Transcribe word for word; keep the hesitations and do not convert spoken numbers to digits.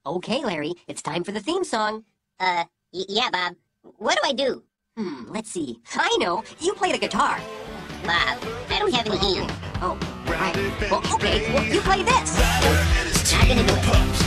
Okay, Larry, it's time for the theme song. Uh, y yeah, Bob. What do I do? Hmm, let's see. I know. You play the guitar. Bob, I don't have any hands. Oh, right. Well, okay. Well, you play this. Not gonna do it.